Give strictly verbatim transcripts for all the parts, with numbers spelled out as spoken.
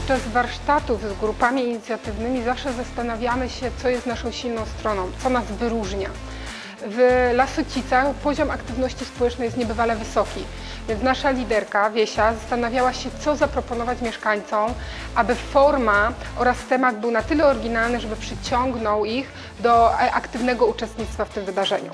Podczas warsztatów z grupami inicjatywnymi zawsze zastanawiamy się, co jest naszą silną stroną, co nas wyróżnia. W Lasocicach poziom aktywności społecznej jest niebywale wysoki, więc nasza liderka Wiesia zastanawiała się, co zaproponować mieszkańcom, aby forma oraz temat był na tyle oryginalny, żeby przyciągnął ich do aktywnego uczestnictwa w tym wydarzeniu.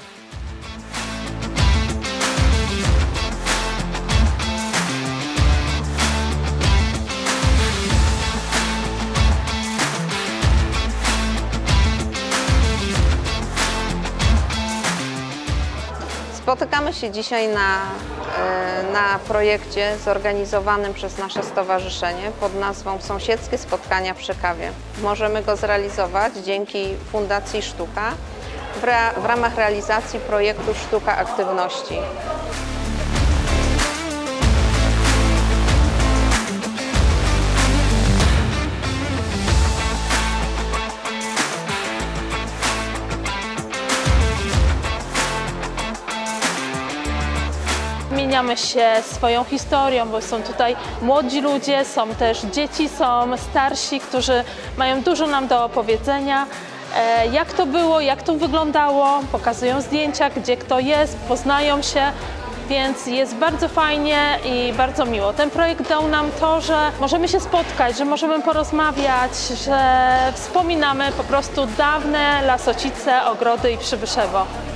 Spotykamy się dzisiaj na, na projekcie zorganizowanym przez nasze stowarzyszenie pod nazwą Sąsiedzkie Spotkania przy kawie. Możemy go zrealizować dzięki Fundacji Sztuka w, ra, w ramach realizacji projektu Sztuka Aktywności. Wymieniamy się swoją historią, bo są tutaj młodzi ludzie, są też dzieci, są starsi, którzy mają dużo nam do opowiedzenia. Jak to było, jak to wyglądało, pokazują zdjęcia, gdzie kto jest, poznają się, więc jest bardzo fajnie i bardzo miło. Ten projekt dał nam to, że możemy się spotkać, że możemy porozmawiać, że wspominamy po prostu dawne Lasocice, Ogrody i Przybyszewo.